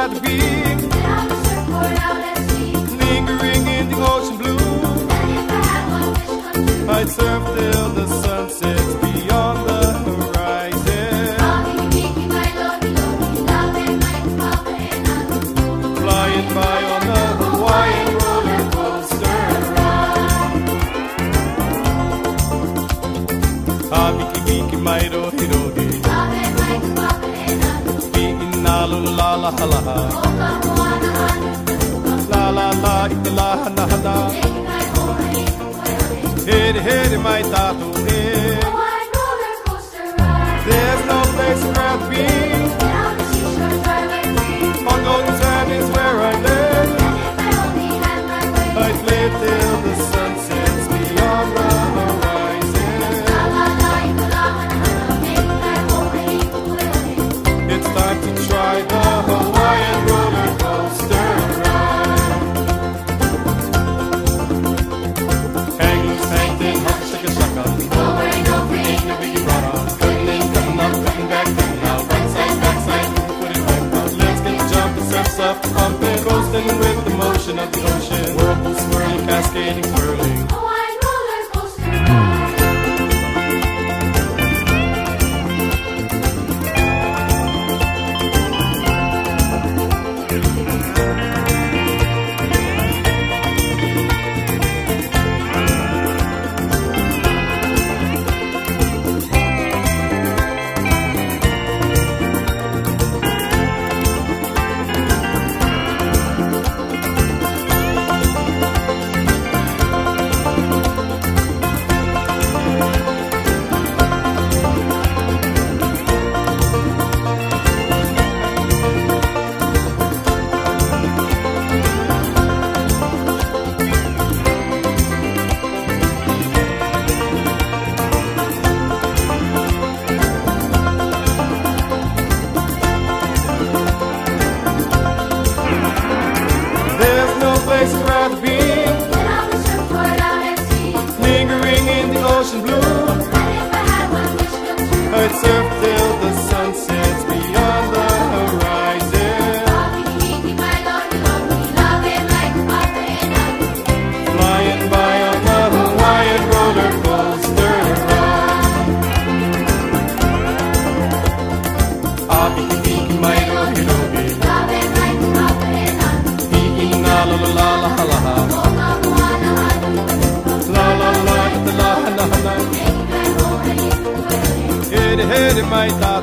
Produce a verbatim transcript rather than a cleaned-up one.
rather be than on the surfboard out at sea. lingering in the ocean blue. And if I had one wish come true, I'd surf till the sun sets beyond the horizon. Bobby, Mickey, my lordy, lordy, love and my papa and I, Flying by on the Hawaiian roller coaster ride. Ah, Mickey, Mickey, my rohi rohi, love and my papa and I, beating na la la la la la. Oka moana hana, La la la, ita la hana hana. taking my home and eating whale. Here, here, my tattoo. Hawaiian roller coaster ride, There's no place I'd rather be. than on the seashore driving free. On golden sand is where I live. And if I only had my way, I'd live till the sun sets beyond the horizon. la la la, ika la hana hana, taking my home and eating whale. It's time to try the Hawaiian roller coaster ride. Hang loose, hang thin, hop, shaka, shaka. No worry, no free, ain't no biggie brother. Cutting in, cutting up, cutting back, cutting out. Right side, back side, put it back out. Let's get the jumping, surf, surf, pumping, coasting with the motion of the ocean. Whirlpool swirling, cascading, swirling. Hawaiian roller coaster ride. There's no place I'd rather be, Than on the surfboard out at sea. lingering in the ocean blue. And if I had one wish come true, I'd surf till the sun sets beyond the horizon. Bobby, Mickey, my lordy, lordy, love and like papa and I, Flying by on the Hawaiian roller coaster ride. Ah, Mickey, Mickey, my rohi rohi, love and like papa and I, beating na la la la la la la. Oka moana hana, La la la, ita la hana hana. taking my home and eating whale. Here, here, my tattoo.